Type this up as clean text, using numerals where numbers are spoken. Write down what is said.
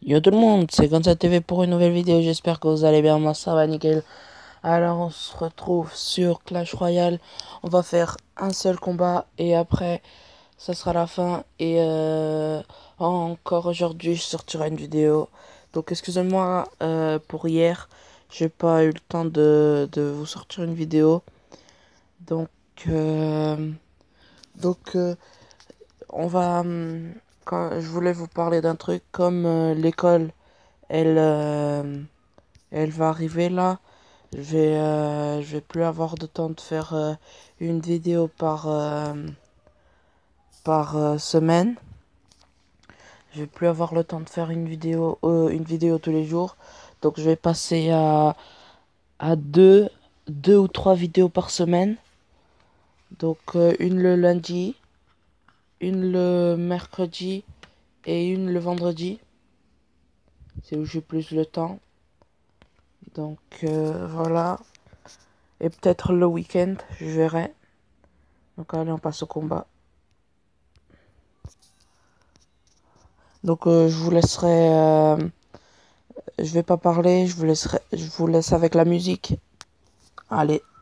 Yo tout le monde, c'est Gonza TV pour une nouvelle vidéo, j'espère que vous allez bien, moi ça va nickel. Alors on se retrouve sur Clash Royale, on va faire un seul combat et après ça sera la fin. Et encore aujourd'hui je sortirai une vidéo. Donc excusez-moi pour hier, j'ai pas eu le temps de vous sortir une vidéo. Donc, euh, donc, on va... quand je voulais vous parler d'un truc comme l'école. Elle, elle va arriver là. Je vais plus avoir de temps de faire une vidéo par semaine. Je vais plus avoir le temps de faire une vidéo tous les jours. Donc je vais passer à deux ou trois vidéos par semaine. Donc une le lundi, une le mercredi et une le vendredi. C'est où j'ai plus le temps. Donc voilà. Et peut-être le week-end, je verrai. Donc allez, on passe au combat. Donc je vous laisserai... je vais pas parler, je vous laisse avec la musique. Allez.